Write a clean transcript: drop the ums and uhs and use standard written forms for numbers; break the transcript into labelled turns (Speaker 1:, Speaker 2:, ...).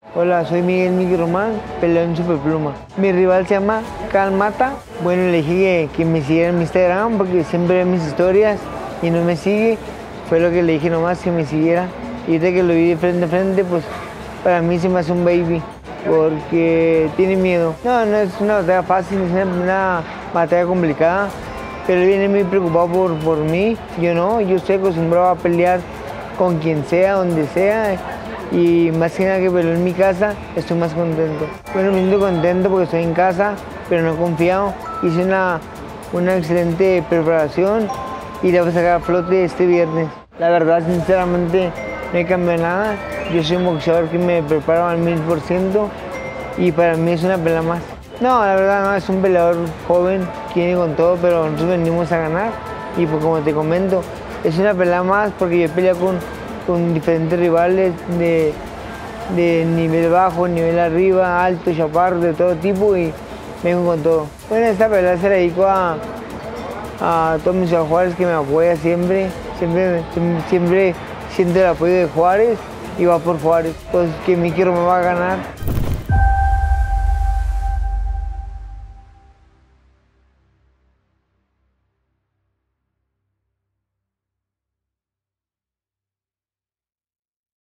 Speaker 1: Hola, soy Miguel Román, peleo en Superpluma. Mi rival se llama Calmata. Bueno, le dije que me siguiera en mi Instagram porque siempre ve mis historias y no me sigue. Fue lo que le dije nomás, que me siguiera. Y ahorita que lo vi de frente a frente, pues para mí se me hace un baby porque tiene miedo. No, no es una batalla fácil, es una batalla complicada, pero él viene muy preocupado por mí. Yo no, yo estoy acostumbrado a pelear con quien sea, donde sea. Y más que nada que peleó en mi casa, estoy más contento. Bueno, me siento contento porque estoy en casa, pero no he confiado. Hice una excelente preparación y la voy a sacar a flote este viernes. La verdad, sinceramente, no he cambiado nada. Yo soy un boxeador que me preparo al 1000% y para mí es una pelea más. No, la verdad no, es un peleador joven, que viene con todo, pero nosotros venimos a ganar. Y pues como te comento, es una pelea más porque yo peleo con diferentes rivales de nivel bajo, nivel arriba, alto, chaparro, de todo tipo y vengo con todo. Bueno, esta pelea se la dedico a todos mis Juárez que me apoya siempre, siempre siente el apoyo de Juárez y va por Juárez, pues que mi quiero me va a ganar.